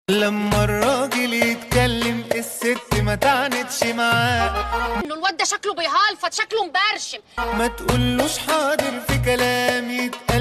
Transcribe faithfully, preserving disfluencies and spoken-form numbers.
لما الراجل يتكلم الست ما تعنتش معاه، انه الواد ده شكله بيهلفط، شكله مبرشم. ما تقولوش حاضر في كلام يتقال